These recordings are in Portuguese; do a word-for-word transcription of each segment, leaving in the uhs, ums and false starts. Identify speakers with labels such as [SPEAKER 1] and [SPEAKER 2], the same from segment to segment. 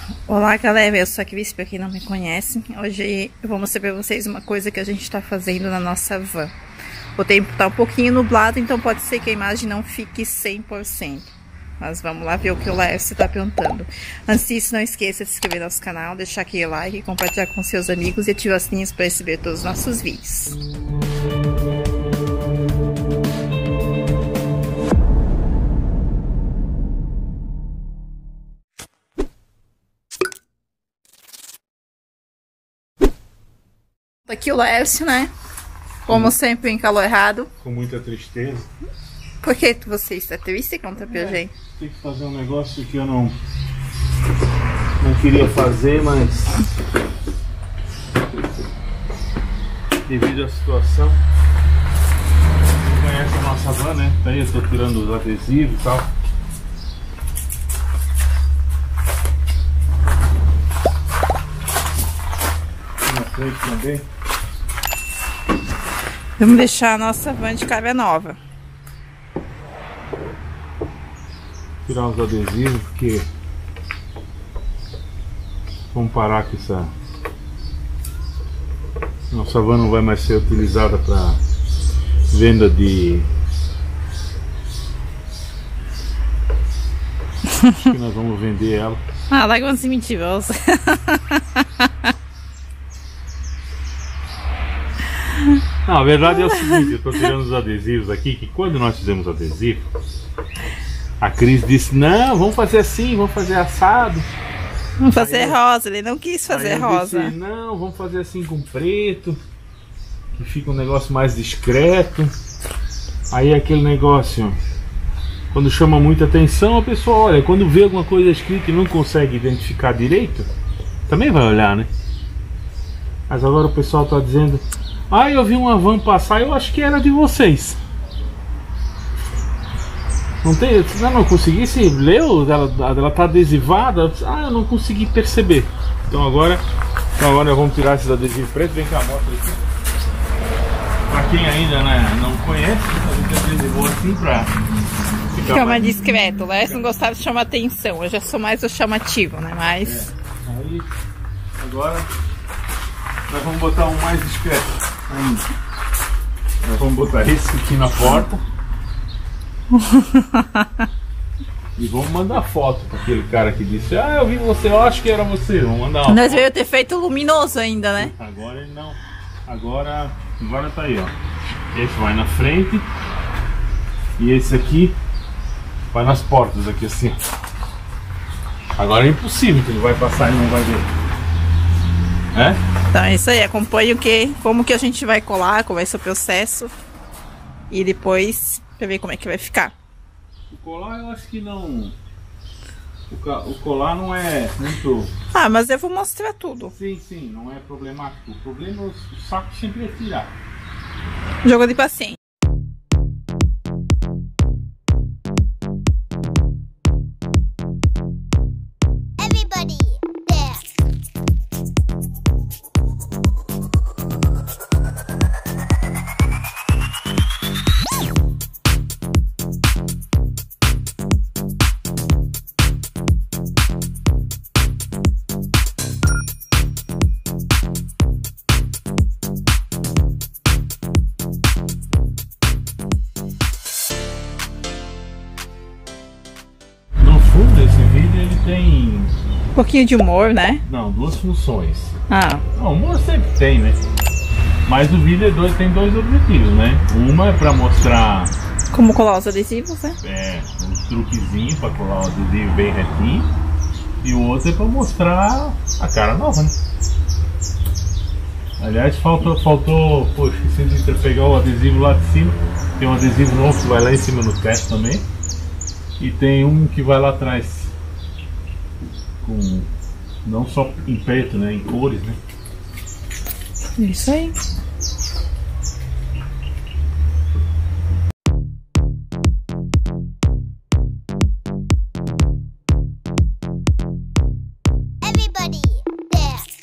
[SPEAKER 1] Olá galera, eu sou a Cris, pra quem não me conhece. Hoje eu vou mostrar pra vocês uma coisa que a gente tá fazendo na nossa van. O tempo tá um pouquinho nublado, então pode ser que a imagem não fique cem por cento. Mas vamos lá ver o que o Laércio tá perguntando. Antes disso, não esqueça de se inscrever no nosso canal, deixar aquele like, compartilhar com seus amigos e ativar as sininhos para receber todos os nossos vídeos. Aqui o Laércio, né? Como sempre, encalorado.
[SPEAKER 2] Com muita tristeza.
[SPEAKER 1] Por que você está triste? Conta pra gente.
[SPEAKER 2] Tem que fazer um negócio que eu não, não queria fazer, mas devido à situação. Você conhece a nossa van, né? Tá aí, eu tô tirando os adesivos e tal. Na frente também.
[SPEAKER 1] Vamos deixar a nossa van de cara nova.
[SPEAKER 2] Tirar os adesivos, porque vamos parar com essa. Nossa van não vai mais ser utilizada para venda de. Acho que nós vamos vender ela.
[SPEAKER 1] Ah, larga uns mentirosos.
[SPEAKER 2] Não, a verdade é o seguinte, eu estou tirando os adesivos aqui, que quando nós fizemos adesivo, a Cris disse, não, vamos fazer assim, vamos fazer assado.
[SPEAKER 1] Vamos fazer aí, rosa, ele não quis fazer
[SPEAKER 2] aí eu
[SPEAKER 1] rosa.
[SPEAKER 2] Disse, não, vamos fazer assim com preto, que fica um negócio mais discreto. Aí aquele negócio, quando chama muita atenção, a pessoa olha, quando vê alguma coisa escrita e não consegue identificar direito, também vai olhar, né? Mas agora o pessoal está dizendo, ah, eu vi uma van passar, eu acho que era de vocês. Não tem, não, não consegui se leu, ela, ela tá adesivada. Ah, eu não consegui perceber. Então agora, então agora nós vamos tirar esses adesivos pretos. Vem cá, mostra aqui. Pra quem ainda, né, não conhece, a gente adesivou assim pra ficar
[SPEAKER 1] Fica mais
[SPEAKER 2] mais
[SPEAKER 1] discreto. O Laércio não gostava de chamar atenção. Eu já sou mais o chamativo, né? Mas.
[SPEAKER 2] É. Aí, agora nós vamos botar um mais discreto ainda. Nós vamos botar esse aqui na porta. E vamos mandar foto para aquele cara que disse, ah, eu vi você, eu acho que era você. Vamos mandar uma
[SPEAKER 1] Nós
[SPEAKER 2] foto.
[SPEAKER 1] veio ter feito luminoso ainda, né?
[SPEAKER 2] Agora ele não. Agora, agora tá aí, ó. Esse vai na frente. E esse aqui vai nas portas aqui assim. Agora é impossível que ele vai passar e não vai ver. É?
[SPEAKER 1] Então é isso aí, acompanhe o que, como que a gente vai colar, como vai ser o processo. E depois pra ver como é que vai ficar.
[SPEAKER 2] O colar eu acho que não. O, ca... o colar não é muito.
[SPEAKER 1] Ah, mas eu vou mostrar tudo.
[SPEAKER 2] Sim, sim, não é problemático. O problema é o saco sempre é tirar.
[SPEAKER 1] Jogo de paciência.
[SPEAKER 3] Everybody dance.
[SPEAKER 2] No fundo, esse vídeo ele tem.
[SPEAKER 1] Um pouquinho de humor, né?
[SPEAKER 2] Não, duas funções.
[SPEAKER 1] Ah,
[SPEAKER 2] Não, humor sempre tem, né? Mas o vídeo é dois, tem dois objetivos, né? Uma é pra mostrar
[SPEAKER 1] como colar os adesivos, né?
[SPEAKER 2] é, um truquezinho pra colar o adesivo bem retinho. E o outro é pra mostrar a cara nova, né? Aliás, faltou, faltou, poxa, esqueci de pegar o adesivo lá de cima. Tem um adesivo novo que vai lá em cima no teto também. E tem um que vai lá atrás. Com, não só em preto, né? Em cores, né?
[SPEAKER 1] Isso aí.
[SPEAKER 3] Everybody dance.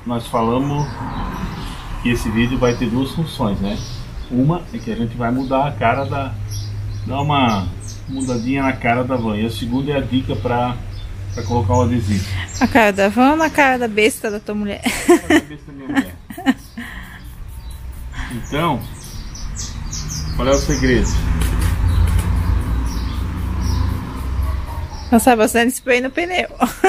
[SPEAKER 2] nós falamos que esse vídeo vai ter duas funções, né? Uma é que a gente vai mudar a cara da... dar uma mudadinha na cara da van. E a segunda é a dica para para colocar o adesivo.
[SPEAKER 1] A cara da van ou na cara da besta da tua mulher?
[SPEAKER 2] A cara da besta da minha mulher. Então, qual é o segredo?
[SPEAKER 1] Passar bastante spray no pneu.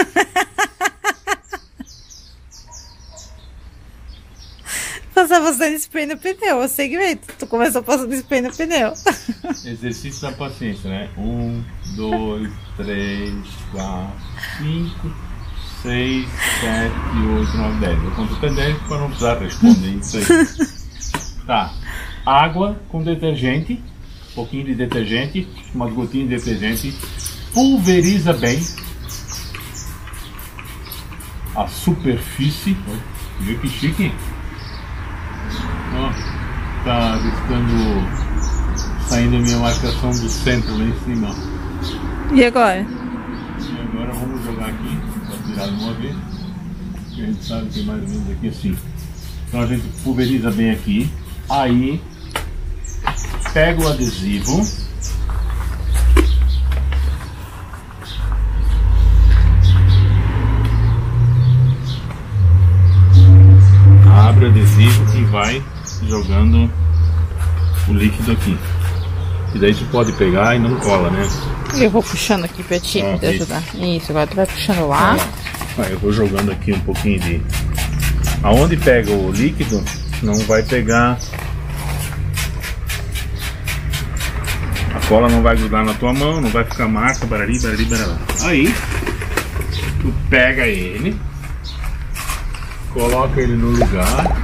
[SPEAKER 1] Passar bastante spray no pneu, é o segredo. Tu começou passando spray no pneu.
[SPEAKER 2] Exercício da paciência, né? Um, dois, três, quatro, cinco, seis, sete, oito, nove, dez. Eu conto até dez para não precisar responder isso aí. Tá. Água com detergente, um pouquinho de detergente, umas gotinhas de detergente. Pulveriza bem a superfície. Viu que chique? Ó, tá riscando, saindo a minha marcação do centro lá em cima.
[SPEAKER 1] E agora?
[SPEAKER 2] E agora vamos jogar aqui para tirar de uma vez. Que a gente sabe que é mais ou menos aqui assim. Então a gente pulveriza bem aqui. Aí pega o adesivo. Abre o adesivo e vai jogando o líquido aqui. E daí tu pode pegar e não cola, né?
[SPEAKER 1] Eu vou puxando aqui pra ti,
[SPEAKER 2] ah,
[SPEAKER 1] pra te ajudar. Isso, agora tu vai puxando lá.
[SPEAKER 2] Ah, eu vou jogando aqui um pouquinho de... Aonde pega o líquido, não vai pegar... A cola não vai grudar na tua mão, não vai ficar marca, barari, barari, barará. Aí, tu pega ele, coloca ele no lugar.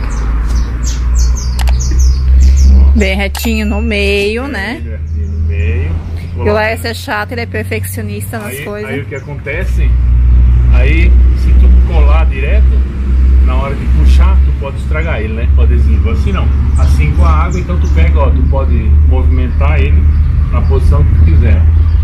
[SPEAKER 1] Bem retinho no meio, né?
[SPEAKER 2] Bem retinho no meio.
[SPEAKER 1] E o Laércio é chato, ele é perfeccionista nas
[SPEAKER 2] aí,
[SPEAKER 1] coisas.
[SPEAKER 2] Aí o que acontece? Aí, se tu colar direto, na hora de puxar, tu pode estragar ele, né? O adesivo. Assim não. Assim com a água, então tu pega, ó, tu pode movimentar ele na posição que tu quiser.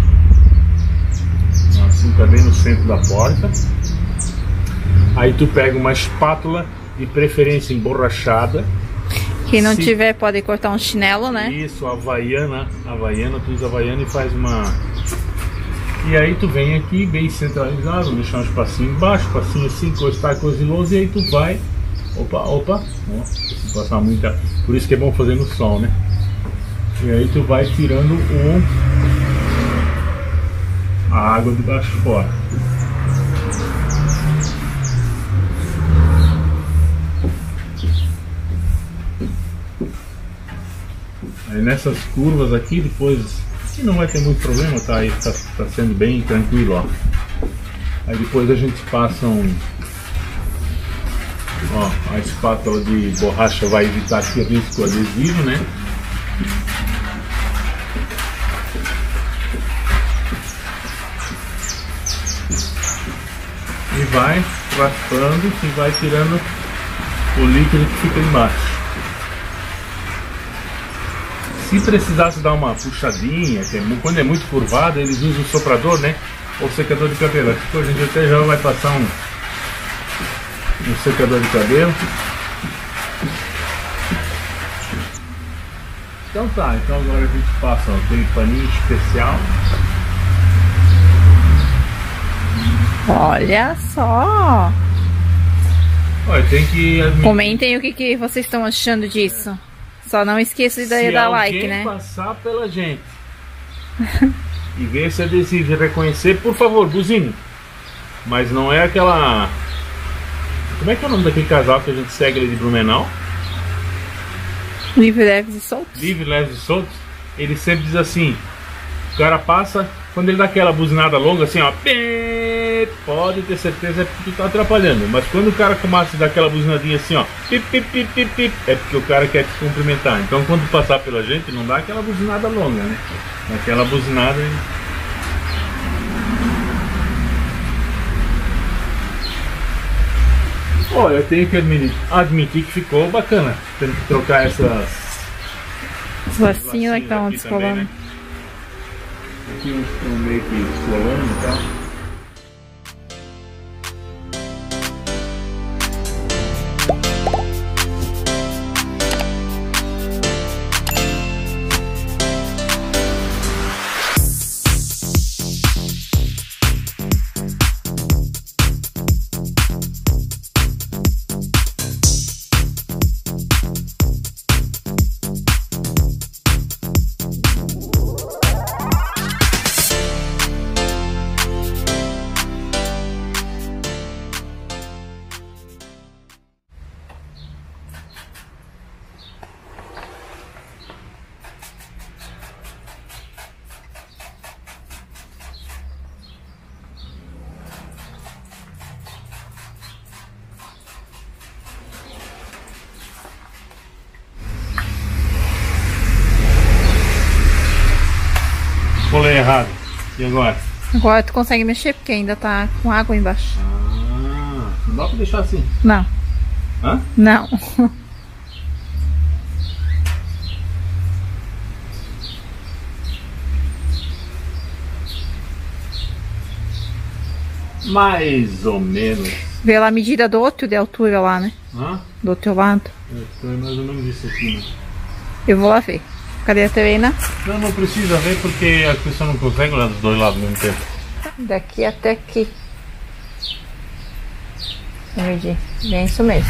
[SPEAKER 2] Assim tá bem no centro da porta. Aí tu pega uma espátula, de preferência emborrachada.
[SPEAKER 1] Quem não
[SPEAKER 2] Se...
[SPEAKER 1] tiver pode cortar um chinelo, né?
[SPEAKER 2] Isso, havaiana, havaiana, tu usa havaiana e faz uma... E aí tu vem aqui bem centralizado, deixar um espacinho embaixo, espacinho assim, encostar coisa lousa, e aí tu vai... Opa, opa, ó, se passar muita... Por isso que é bom fazer no sol, né? E aí tu vai tirando o... a água de baixo fora. Aí nessas curvas aqui, depois, aqui não vai ter muito problema, tá? Aí tá, tá sendo bem tranquilo, ó. Aí depois a gente passa um... Ó, a espátula de borracha vai evitar que risque o adesivo, né? E vai raspando e vai tirando o líquido que fica embaixo. Se precisasse dar uma puxadinha, que é, quando é muito curvado, eles usam o soprador, né? Ou secador de cabelo. Aqui a gente até já vai passar um, um secador de cabelo. Então tá, então agora a gente passa ó, aquele paninho especial.
[SPEAKER 1] Olha só!
[SPEAKER 2] Olha, tem que admitir...
[SPEAKER 1] Comentem o que, que vocês estão achando disso. Só não esqueça de dar, dar like, né?
[SPEAKER 2] Se alguém passar pela gente e ver esse adesivo e reconhecer, por favor, buzine. Mas não é aquela... Como é que é o nome daquele casal que a gente segue ali de Blumenau?
[SPEAKER 1] Livre, leves e soltos.
[SPEAKER 2] Livre, leves e soltos. Ele sempre diz assim, o cara passa, quando ele dá aquela buzinada longa assim, ó, pode ter certeza é porque tá atrapalhando. Mas quando o cara começa a dar aquela buzinadinha assim, ó, pip, pip, pip, pip, pip, é porque o cara quer te cumprimentar. Então quando passar pela gente, não dá aquela buzinada longa, né? Aquela buzinada... Olha, eu tenho que admitir, admitir que ficou bacana. Tendo que trocar essas...
[SPEAKER 1] Os lacinhos que estão descolando.
[SPEAKER 2] Né? Aqui uns estão meio que descolando e tal. errado. E agora?
[SPEAKER 1] Agora tu consegue mexer porque ainda tá com água embaixo.
[SPEAKER 2] Ah, não dá pra deixar assim.
[SPEAKER 1] Não.
[SPEAKER 2] Hã?
[SPEAKER 1] Não.
[SPEAKER 2] Mais ou menos.
[SPEAKER 1] Vê lá a medida do outro de altura lá, né?
[SPEAKER 2] Hã?
[SPEAKER 1] Do outro lado.
[SPEAKER 2] Então é mais ou menos isso aqui, né?
[SPEAKER 1] Eu vou lá ver. Cadê a Terena?
[SPEAKER 2] Não, não precisa ver porque a pessoa não consegue olhar dos dois lados ao mesmo tempo.
[SPEAKER 1] Daqui até aqui. Vou medir. Bem isso mesmo.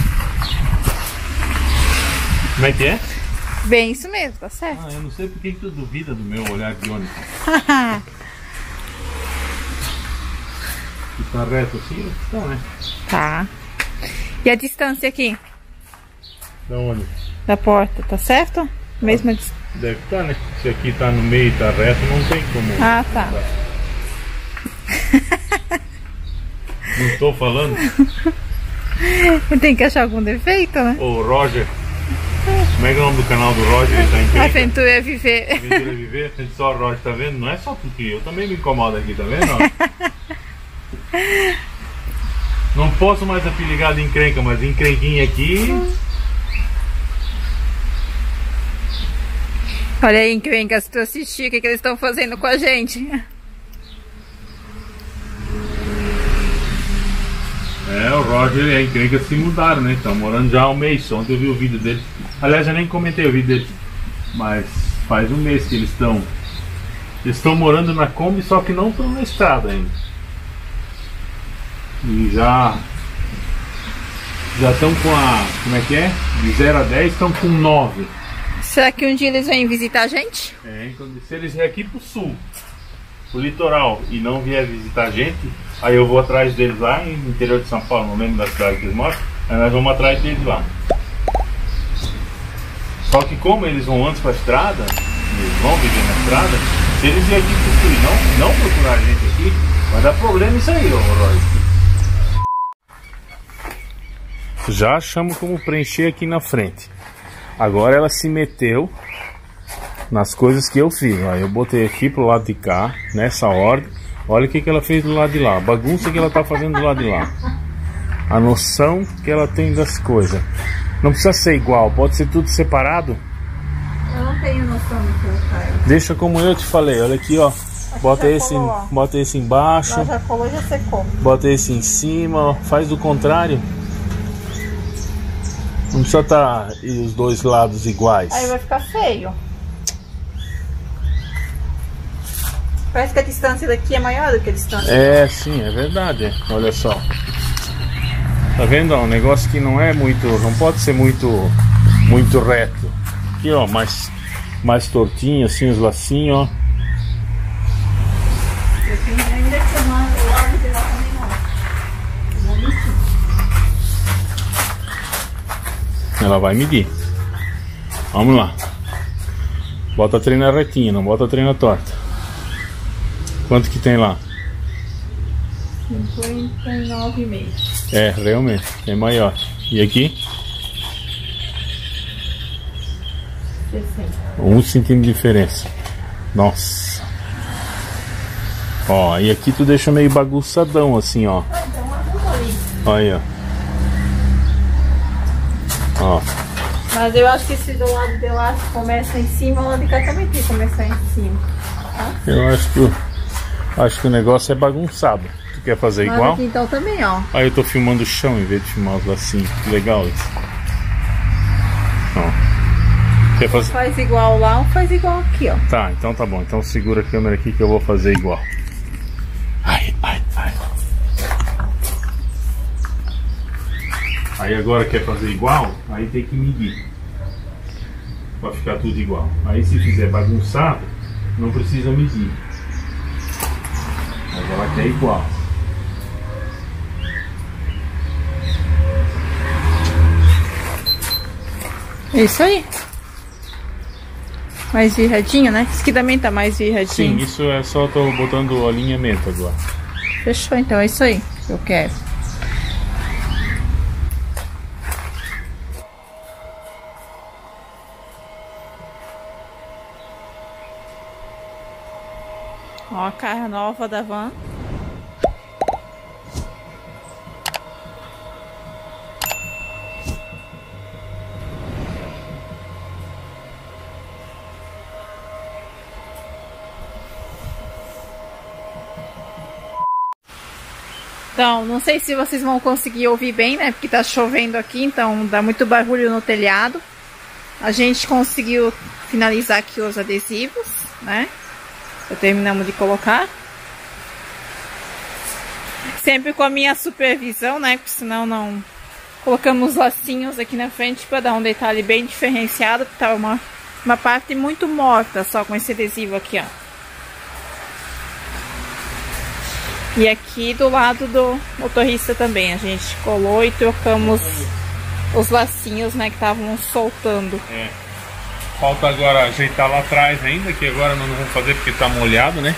[SPEAKER 2] Como é que é?
[SPEAKER 1] Bem isso mesmo, tá certo?
[SPEAKER 2] Ah, eu não sei por que que tu duvida do meu olhar de ônibus. Que tá reto assim? Tá, né?
[SPEAKER 1] Tá. E a distância aqui?
[SPEAKER 2] Da onde?
[SPEAKER 1] Da porta, tá certo? Mesma distância.
[SPEAKER 2] Deve estar, né? Se aqui tá no meio e tá reto, não tem como.
[SPEAKER 1] Ah, tá.
[SPEAKER 2] Não tô falando?
[SPEAKER 1] Tem que achar algum defeito, né?
[SPEAKER 2] Ô, Roger. Como é que é o nome do canal do Roger? Ele tá em Creta?
[SPEAKER 1] Aventura é viver.
[SPEAKER 2] Aventura é viver? Só o Roger, tá vendo? Não é só porque eu também me incomodo aqui, tá vendo? Ó? Não posso mais apeligar de encrenca, mas encrenquinha aqui.
[SPEAKER 1] Olha aí, encrenca, se tu assistir, o que, que eles estão fazendo com a gente?
[SPEAKER 2] É, o Roger e a encrenca se mudaram, né? Estão morando já há um mês. Ontem eu vi o vídeo dele. Aliás, eu nem comentei o vídeo dele. Mas faz um mês que eles estão. Eles estão morando na Kombi, só que não estão na estrada ainda. E já. Já estão com a. Como é que é? De zero a dez estão com nove.
[SPEAKER 1] Será que um dia eles vêm visitar a gente?
[SPEAKER 2] É, então, se eles vierem aqui pro sul, pro litoral, e não vier visitar a gente, aí eu vou atrás deles lá no interior de São Paulo, não lembro da cidade que eles moram, aí nós vamos atrás deles lá. Só que como eles vão antes pra estrada, eles vão viver na estrada, se eles vierem aqui pro sul e não, não procurar a gente aqui, vai dar problema isso aí, ô Roy. Já achamos como preencher aqui na frente. Agora ela se meteu nas coisas que eu fiz. Aí eu botei aqui pro lado de cá, nessa ordem. Olha o que, que ela fez do lado de lá. A bagunça que ela tá fazendo do lado de lá. A noção que ela tem das coisas. Não precisa ser igual, pode ser tudo separado.
[SPEAKER 1] Eu não tenho noção do que eu faço.
[SPEAKER 2] Deixa como eu te falei, olha aqui, ó. Bota esse,
[SPEAKER 1] colou, ó.
[SPEAKER 2] bota esse embaixo.
[SPEAKER 1] Ela já colou, já secou.
[SPEAKER 2] Bota esse em cima, ó. Faz do contrário. Não precisa estar os dois lados iguais.
[SPEAKER 1] Aí vai ficar feio. Parece que a distância daqui é maior do que a distância.
[SPEAKER 2] É, sim, é verdade. Olha só. Tá vendo? Ó, um negócio que não é muito, não pode ser muito, muito reto. Aqui, ó, mais, mais tortinho, assim, os lacinhos, ó.
[SPEAKER 1] Ainda que o lado de lá também não.
[SPEAKER 2] Ela vai medir. Vamos lá. Bota a treina retinha, não bota a treina torta. Quanto que tem lá?
[SPEAKER 1] cinquenta e nove e meio.
[SPEAKER 2] É, realmente, é maior. E aqui?
[SPEAKER 1] sessenta.
[SPEAKER 2] Um centímetro de diferença. Nossa. Ó, e aqui tu deixa meio bagunçadão assim, ó.
[SPEAKER 1] Então, uma ali.
[SPEAKER 2] Olha aí, ó. Ó.
[SPEAKER 1] Mas eu acho que esse do lado de lá começa em cima, o lado de cá também tem que começar em cima. Tá?
[SPEAKER 2] Eu acho que, acho que o negócio é bagunçado. Tu quer fazer
[SPEAKER 1] Mas
[SPEAKER 2] igual?
[SPEAKER 1] aqui então também, ó.
[SPEAKER 2] Aí eu tô filmando o chão em vez de filmar os lacinhos. Que legal isso. Ó. Quer fazer?
[SPEAKER 1] Faz igual lá, ou faz igual aqui, ó.
[SPEAKER 2] Tá, então tá bom. Então segura a câmera aqui que eu vou fazer igual. Ai, ai, ai. Aí agora quer fazer igual, aí tem que medir. Pra ficar tudo igual. Aí se fizer bagunçado, não precisa medir. Mas ela quer igual.
[SPEAKER 1] É isso aí. Mais virradinho, né? Isso aqui também tá mais
[SPEAKER 2] Sim,
[SPEAKER 1] virradinho.
[SPEAKER 2] isso é só tô botando o alinhamento agora.
[SPEAKER 1] Fechou, então é isso aí que eu quero. Ó a cara nova da van. Então, não sei se vocês vão conseguir ouvir bem, né? Porque tá chovendo aqui, então dá muito barulho no telhado. A gente conseguiu finalizar aqui os adesivos, né? Já terminamos de colocar. Sempre com a minha supervisão, né? Porque senão não... Colocamos lacinhos aqui na frente para dar um detalhe bem diferenciado. Porque tava uma, uma parte muito morta só com esse adesivo aqui, ó. E aqui do lado do motorista também, a gente colou e trocamos os lacinhos, né, que estavam soltando.
[SPEAKER 2] É. Falta agora ajeitar lá atrás ainda, que agora nós não vamos fazer porque tá molhado, né?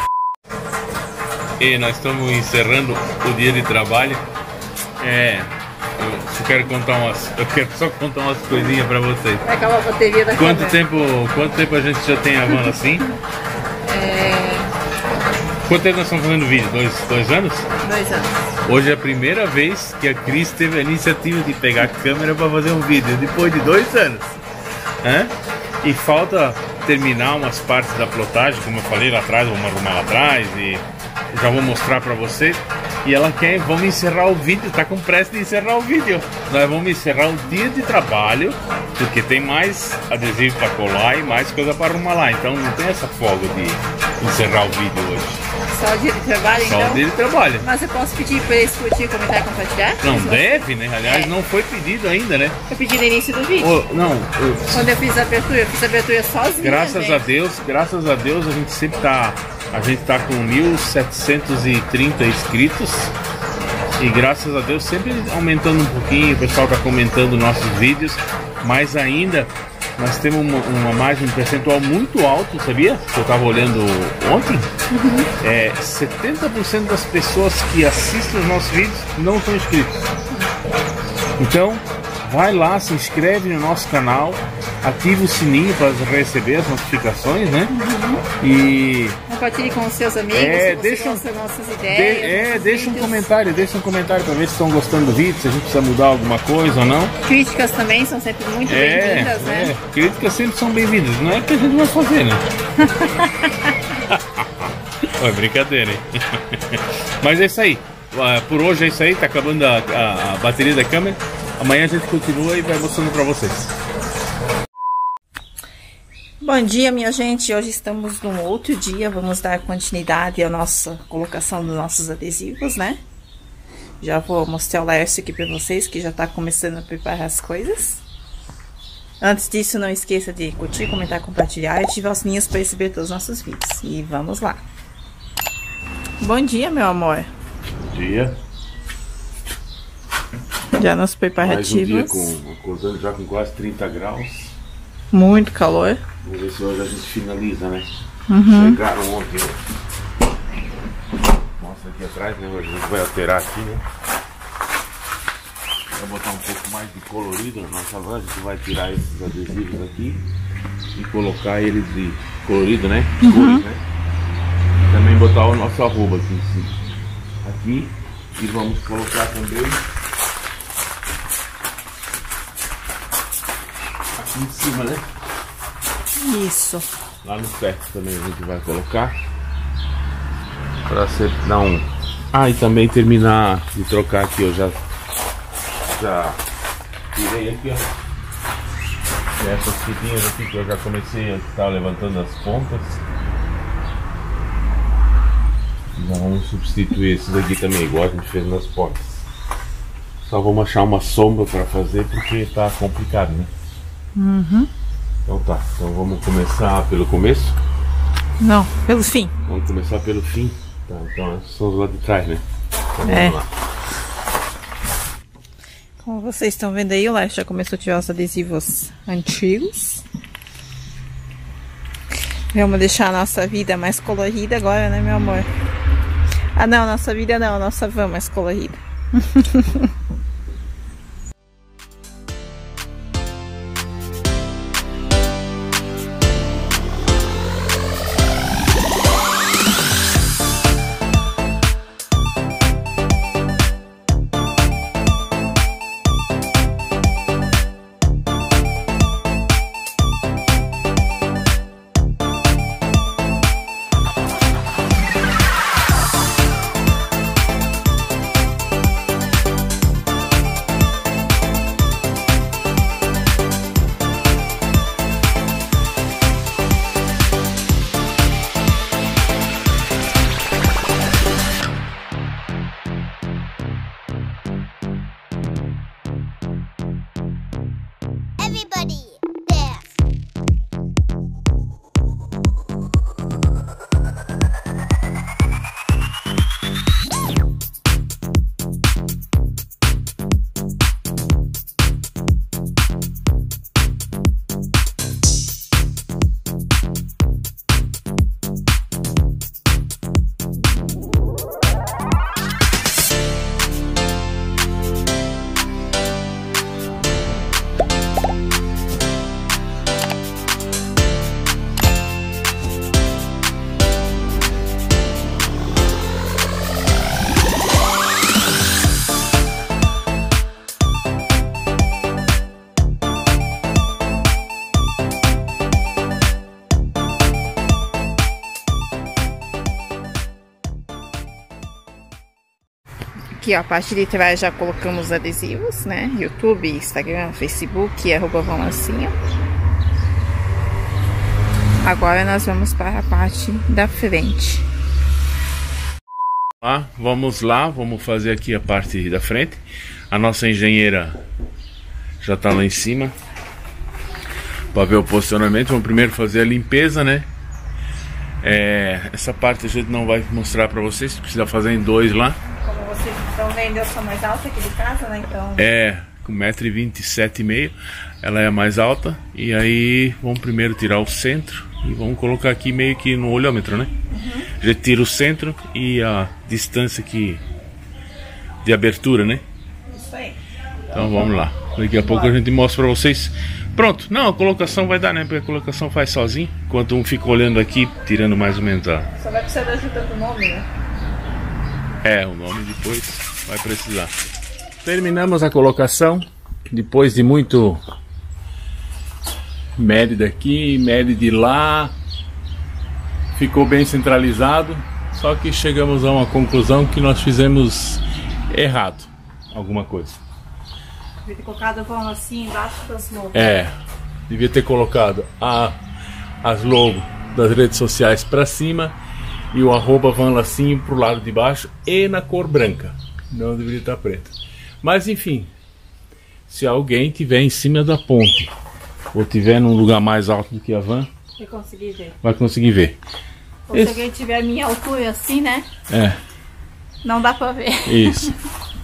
[SPEAKER 2] E nós estamos encerrando o dia de trabalho. É, eu só quero contar umas, eu quero só contar umas coisinhas pra vocês.
[SPEAKER 1] Vai acabar a bateria da
[SPEAKER 2] Quanto
[SPEAKER 1] câmera.
[SPEAKER 2] tempo, quanto tempo a gente já tem a van assim?
[SPEAKER 1] É...
[SPEAKER 2] Quanto tempo nós estamos fazendo vídeo? Dois, dois anos?
[SPEAKER 1] Dois anos.
[SPEAKER 2] Hoje é a primeira vez que a Cris teve a iniciativa de pegar a câmera para fazer um vídeo, depois de dois anos. Hã? E falta terminar umas partes da plotagem, como eu falei lá atrás, vamos arrumar lá atrás e já vou mostrar para vocês. E ela quer, vamos encerrar o vídeo, tá com pressa de encerrar o vídeo. Nós vamos encerrar o dia de trabalho, porque tem mais adesivo para colar e mais coisa para arrumar lá. Então não tem essa folga de encerrar o vídeo hoje.
[SPEAKER 1] Só o dia de trabalho,
[SPEAKER 2] Só
[SPEAKER 1] então?
[SPEAKER 2] o dia de trabalho.
[SPEAKER 1] Mas eu posso pedir para eles curtir, comentar e compartilhar?
[SPEAKER 2] Não deve, né? Aliás,
[SPEAKER 1] É.
[SPEAKER 2] não foi pedido ainda, né?
[SPEAKER 1] Eu pedi no início do vídeo.
[SPEAKER 2] Oh, não, eu-
[SPEAKER 1] Quando eu fiz a abertura, eu fiz a abertura sozinha.
[SPEAKER 2] graças
[SPEAKER 1] gente.
[SPEAKER 2] a Deus, graças a Deus a gente sempre tá, a gente tá com mil setecentos e trinta inscritos e graças a Deus sempre aumentando um pouquinho, o pessoal tá comentando nossos vídeos, mas ainda nós temos uma, uma margem percentual muito alta, sabia? Que eu tava olhando ontem, é, setenta por cento das pessoas que assistem os nossos vídeos não são inscritos. Então, vai lá, se inscreve no nosso canal, ativa o sininho para receber as notificações, né? E
[SPEAKER 1] Compartilhe com os seus amigos,
[SPEAKER 2] É,
[SPEAKER 1] se você
[SPEAKER 2] deixa um-
[SPEAKER 1] gosta das nossas
[SPEAKER 2] de-
[SPEAKER 1] ideias.
[SPEAKER 2] é,
[SPEAKER 1] nossos
[SPEAKER 2] deixa um
[SPEAKER 1] vídeos.
[SPEAKER 2] comentário, deixa um comentário para ver se estão gostando do vídeo, se a gente precisa mudar alguma coisa ou não.
[SPEAKER 1] Críticas também são sempre muito
[SPEAKER 2] É,
[SPEAKER 1] bem-vindas, né?
[SPEAKER 2] é, críticas sempre são bem-vindas, não é que a gente vai fazer, né? É brincadeira, hein? Mas é isso aí. Ah, por hoje é isso aí, tá acabando a, a- a bateria da câmera. Amanhã a gente continua e vai mostrando pra vocês.
[SPEAKER 1] Bom dia, minha gente. Hoje estamos num outro dia. Vamos dar continuidade à nossa colocação dos nossos adesivos, né? Já vou mostrar o Laércio aqui pra vocês, que já tá começando a preparar as coisas. Antes disso, não esqueça de curtir, comentar, compartilhar e ativar os sininhos para receber todos os nossos vídeos. E vamos lá. Bom dia, meu amor.
[SPEAKER 2] Bom dia.
[SPEAKER 1] Já nos
[SPEAKER 2] Mais um dia
[SPEAKER 1] preparativos.
[SPEAKER 2] com, acordando já com quase trinta graus.
[SPEAKER 1] Muito calor.
[SPEAKER 2] Vamos ver se hoje a gente finaliza, né?
[SPEAKER 1] Uhum.
[SPEAKER 2] Chegaram ontem. Mostra aqui atrás, né? Hoje a gente vai alterar aqui, né? Vai botar um pouco mais de colorido na nossa van. A gente vai tirar esses adesivos aqui e colocar eles de colorido, né? Cores, né? Também botar o nosso arroba aqui em cima. Aqui. E vamos colocar também aqui em cima, né?
[SPEAKER 1] Isso.
[SPEAKER 2] Lá no teto também a gente vai colocar para sempre dar um. Ah, e também terminar de trocar aqui, eu já já tirei aqui, ó. Essas fitinhas aqui que eu já comecei a estar levantando as pontas. Já vamos substituir esses aqui também, igual a gente fez nas portas. Só vamos achar uma sombra para fazer porque tá complicado, né?
[SPEAKER 1] Uhum.
[SPEAKER 2] Então tá, então vamos começar pelo começo.
[SPEAKER 1] Não, pelo fim.
[SPEAKER 2] Vamos começar pelo fim. Tá, então esses são os lá de trás, né? Então vamos
[SPEAKER 1] É.
[SPEAKER 2] lá.
[SPEAKER 1] Como vocês estão vendo aí, o Laércio já começou a tirar os adesivos antigos. Vamos deixar a nossa vida mais colorida agora, né, meu amor? Ah, não, nossa vida não, nossa van mais colorida. Aqui, ó, a parte de trás já colocamos adesivos, né? YouTube, Instagram, Facebook, arroba Van Lacinho. Agora nós vamos para a parte da frente.
[SPEAKER 2] Ah, vamos lá, vamos fazer aqui a parte da frente. A nossa engenheira já tá lá em cima para ver o posicionamento. Vamos primeiro fazer a limpeza, né? É, essa parte a gente não vai mostrar para vocês, precisa fazer em dois lá.
[SPEAKER 1] Como vocês estão vendo, eu sou mais alta aqui de casa, né? Então...
[SPEAKER 2] É, com um metro e vinte e sete e meio, ela é a mais alta. E aí vamos primeiro tirar o centro e vamos colocar aqui meio que no olhômetro, né? Uhum. A gente tira o centro e a distância aqui de abertura, né?
[SPEAKER 1] Isso aí.
[SPEAKER 2] Então vamos lá. Daqui a pouco a gente mostra pra vocês. Pronto, não, a colocação vai dar, né? Porque a colocação faz sozinho. Enquanto um fica olhando aqui, tirando mais ou menos a...
[SPEAKER 1] Só vai precisar da ajuda do nome, né?
[SPEAKER 2] É, o nome depois vai precisar. Terminamos a colocação. Depois de muito mede daqui, mede de lá. Ficou bem centralizado. Só que chegamos a uma conclusão que nós fizemos errado alguma coisa.
[SPEAKER 1] Devia ter colocado vão assim embaixo das logos.
[SPEAKER 2] É, devia ter colocado a, as logos das redes sociais para cima e o arroba Van Lacinho pro lado de baixo e na cor branca. Não deveria estar preta. Mas enfim, se alguém tiver em cima da ponte ou tiver num lugar mais alto do que a van,
[SPEAKER 1] vai conseguir ver.
[SPEAKER 2] Vai conseguir ver.
[SPEAKER 1] Ou
[SPEAKER 2] Esse...
[SPEAKER 1] se alguém tiver a minha altura assim, né?
[SPEAKER 2] É.
[SPEAKER 1] Não dá pra ver.
[SPEAKER 2] Isso.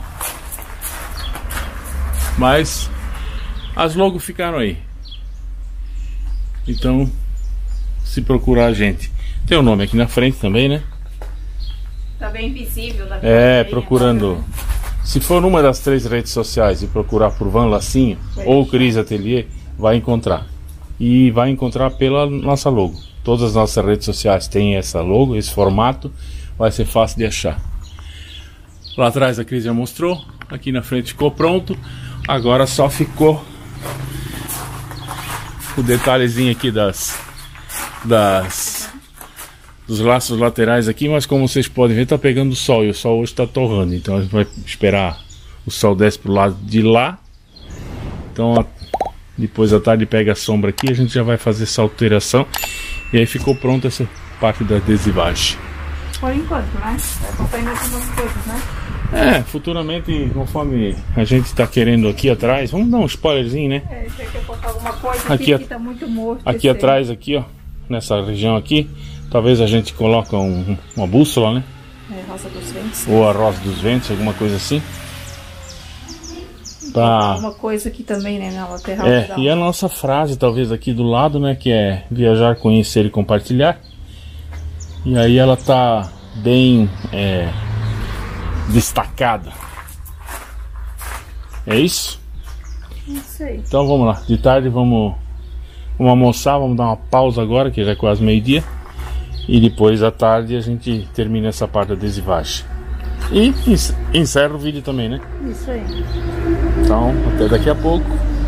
[SPEAKER 2] Mas as logos ficaram aí. Então, se procurar a gente, tem o nome aqui na frente também, né?
[SPEAKER 1] Tá bem visível. Da
[SPEAKER 2] É, procurando. Se for numa das três redes sociais e procurar por Van Lacinho ou Cris Atelier, vai encontrar. E vai encontrar pela nossa logo. Todas as nossas redes sociais têm essa logo, esse formato. Vai ser fácil de achar. Lá atrás a Cris já mostrou. Aqui na frente ficou pronto. Agora só ficou o detalhezinho aqui das, das dos laços laterais aqui, mas como vocês podem ver, tá pegando sol e o sol hoje tá torrando, então a gente vai esperar o sol desce pro lado de lá. Então depois da tarde pega a sombra aqui, a gente já vai fazer essa alteração e aí ficou pronta essa parte da adesivagem.
[SPEAKER 1] Por enquanto, né? Vai acompanhando algumas coisas, né?
[SPEAKER 2] É, futuramente, conforme a gente tá querendo aqui atrás, vamos dar um spoilerzinho, né?
[SPEAKER 1] É, se quer colocar alguma coisa
[SPEAKER 2] aqui,
[SPEAKER 1] aqui que tá muito morto.
[SPEAKER 2] Aqui atrás, aqui, ó, nessa região aqui, talvez a gente coloque um, uma bússola, né?
[SPEAKER 1] É, Rosa dos Ventos.
[SPEAKER 2] Ou a Rosa dos Ventos, alguma coisa assim. Pra...
[SPEAKER 1] Uma coisa aqui também, né, na lateral.
[SPEAKER 2] É, e a nossa frase, talvez aqui do lado, né, que é viajar, conhecer e compartilhar. E aí ela tá bem... É... destacada. É isso?
[SPEAKER 1] Isso aí.
[SPEAKER 2] Então vamos lá. De tarde vamos, vamos almoçar, vamos dar uma pausa agora, que já é quase meio-dia. E depois à tarde a gente termina essa parte da adesivagem. E encerra o vídeo também, né?
[SPEAKER 1] Isso aí.
[SPEAKER 2] Então, até daqui a pouco.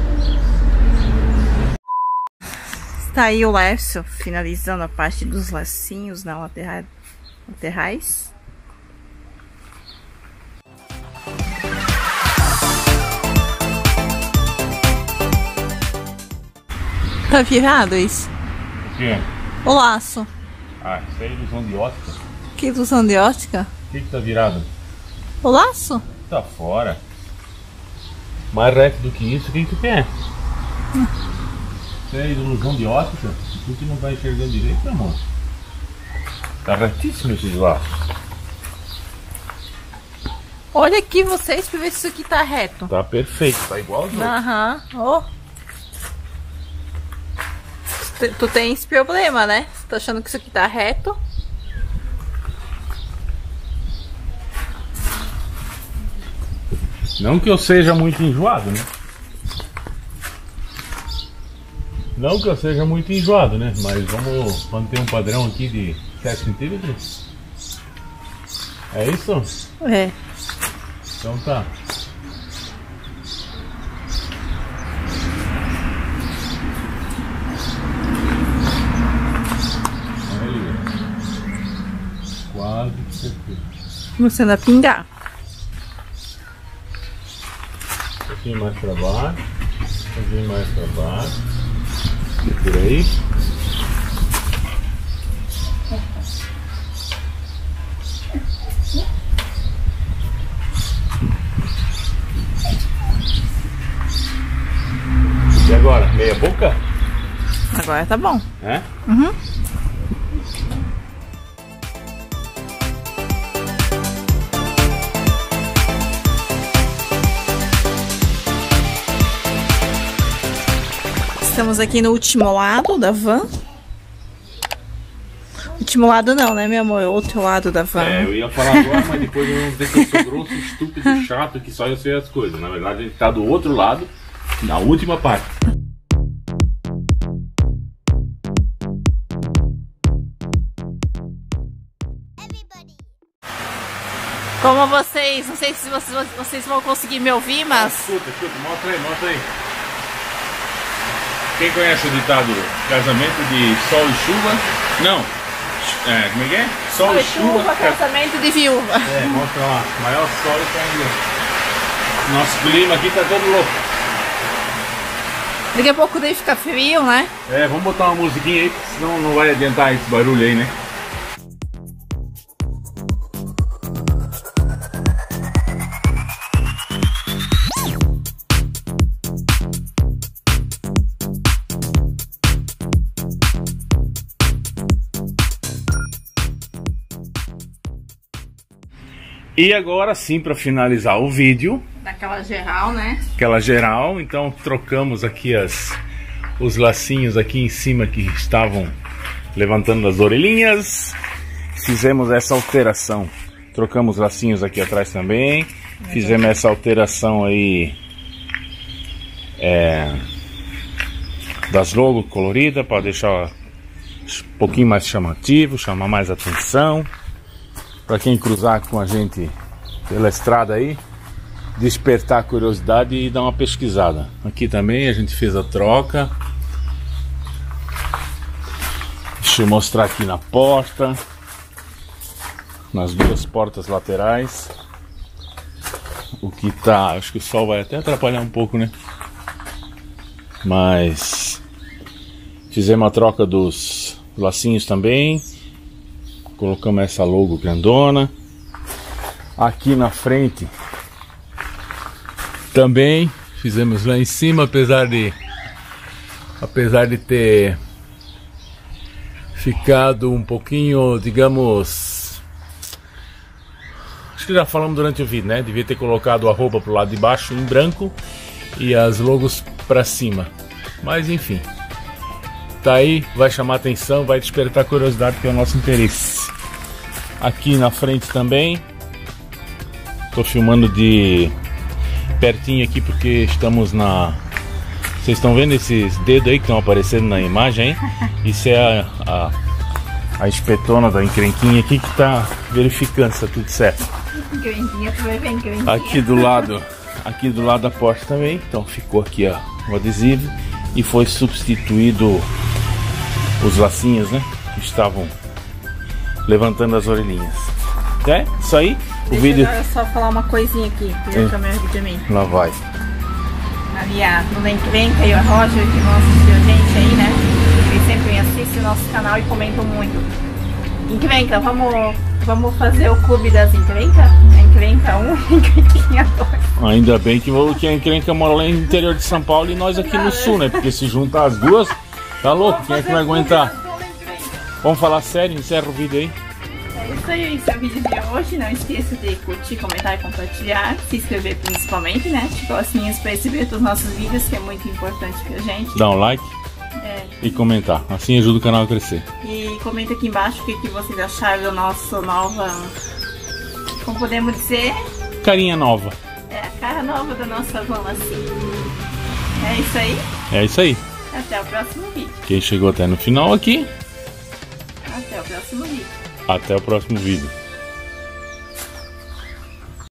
[SPEAKER 1] Está aí o Lécio finalizando a parte dos lacinhos na lateral, laterais. Tá virado isso?
[SPEAKER 2] O quê?
[SPEAKER 1] O laço.
[SPEAKER 2] Ah, isso é ilusão de ótica.
[SPEAKER 1] Que ilusão de ótica?
[SPEAKER 2] O que que tá virado?
[SPEAKER 1] O laço?
[SPEAKER 2] Tá fora. Mais reto do que isso, o que que tu quer? Hum. Isso é ilusão de ótica? Tu que não tá enxergando direito, meu amor. Tá retíssimo esses laços.
[SPEAKER 1] Olha aqui vocês pra ver se isso aqui tá reto.
[SPEAKER 2] Tá perfeito, tá igualzinho.
[SPEAKER 1] Aham, ó. Tu, tu tem esse problema, né? Você tá achando que isso aqui tá reto?
[SPEAKER 2] Não que eu seja muito enjoado, né? Não que eu seja muito enjoado, né? Mas vamos manter um padrão aqui de sete centímetros. É isso?
[SPEAKER 1] É.
[SPEAKER 2] Então tá. Quase perfeito.
[SPEAKER 1] Começando a pingar.
[SPEAKER 2] Um pouquinho mais para baixo. Um pouquinho mais para baixo. E por aí. E agora? Meia boca?
[SPEAKER 1] Agora tá bom.
[SPEAKER 2] É?
[SPEAKER 1] Uhum. Estamos aqui no último lado da van. Último lado não, né, meu amor? Outro lado da van.
[SPEAKER 2] É, eu ia falar agora, mas depois eu vou dizer que eu sou grosso, estúpido, chato, que só eu sei as coisas. Na verdade, a gente tá do outro lado, na última parte.
[SPEAKER 1] Como vocês, não sei se vocês, vocês vão conseguir me ouvir, mas...
[SPEAKER 2] Escuta, escuta, mostra aí, mostra aí. Quem conhece o ditado casamento de sol e chuva? Não. É, como é que é? Sol, sol e chuva, chuva
[SPEAKER 1] casamento de viúva.
[SPEAKER 2] É, mostra lá. Maior sol e tá indo. Nosso clima aqui tá todo louco.
[SPEAKER 1] Daqui a pouco deve ficar frio, né?
[SPEAKER 2] É, vamos botar uma musiquinha aí, porque senão não vai adiantar esse barulho aí, né? E agora sim, para finalizar o vídeo,
[SPEAKER 1] daquela geral, né?
[SPEAKER 2] Aquela geral, então trocamos aqui as, os lacinhos aqui em cima que estavam levantando as orelhinhas. Fizemos essa alteração. Trocamos lacinhos aqui atrás também. Fizemos essa alteração aí é, das logos coloridas para deixar um pouquinho mais chamativo, chamar mais atenção. Para quem cruzar com a gente pela estrada aí, despertar a curiosidade e dar uma pesquisada. Aqui também a gente fez a troca. Deixa eu mostrar aqui na porta, nas duas portas laterais. O que tá, acho que o sol vai até atrapalhar um pouco, né? Mas fizemos a troca dos lacinhos também. Colocamos essa logo grandona. Aqui na frente também fizemos lá em cima, apesar de apesar de ter ficado um pouquinho, digamos, acho que já falamos durante o vídeo, né? Devia ter colocado a roupa pro lado de baixo em branco e as logos para cima. Mas enfim, tá aí, vai chamar atenção, vai despertar curiosidade, que é o nosso interesse. Aqui na frente também. Tô filmando de pertinho aqui porque estamos na... Vocês estão vendo esses dedos aí que estão aparecendo na imagem, hein? Isso é a, a, a espetona da encrenquinha aqui que tá verificando se tá tudo certo.
[SPEAKER 1] Encrenquinha, tu vai ver encrenquinha.
[SPEAKER 2] Aqui do lado, aqui do lado da porta também. Então ficou aqui, ó, o adesivo. E foi substituído os lacinhos, né? Que estavam levantando as orelhinhas. É? Isso aí? O
[SPEAKER 1] Deixa
[SPEAKER 2] vídeo.
[SPEAKER 1] eu só falar uma coisinha aqui. Que a câmera aqui de mim.
[SPEAKER 2] Lá vai.
[SPEAKER 1] Ali a Dona Encrenca e a Roger, que vão assistir a gente aí, né? Eles sempre assistem o nosso canal e comentam muito. Encrenca, vamos, vamos fazer o clube das Encrenca? Encrenca um e Encrenquinha dois.
[SPEAKER 2] Ainda bem que, que a Encrenca mora lá no interior de São Paulo e nós aqui no sul, né? Porque se juntar as duas, tá louco? Quem é que vai aguentar? Vamos falar sério, encerra o vídeo aí.
[SPEAKER 1] É isso aí, esse é o vídeo de hoje. Não esqueça de curtir, comentar e compartilhar. Se inscrever principalmente, né? Ativar os sininhos para receber os nossos vídeos, que é muito importante pra gente.
[SPEAKER 2] Dá um like
[SPEAKER 1] É.
[SPEAKER 2] e comentar. Assim ajuda o canal a crescer.
[SPEAKER 1] E comenta aqui embaixo o que, que vocês acharam da nossa nova... Como podemos dizer?
[SPEAKER 2] Carinha nova.
[SPEAKER 1] É a cara nova da nossa van assim. É isso aí.
[SPEAKER 2] É isso aí.
[SPEAKER 1] Até o próximo vídeo.
[SPEAKER 2] Quem chegou até no final aqui,
[SPEAKER 1] Até o próximo vídeo.
[SPEAKER 2] até o próximo vídeo.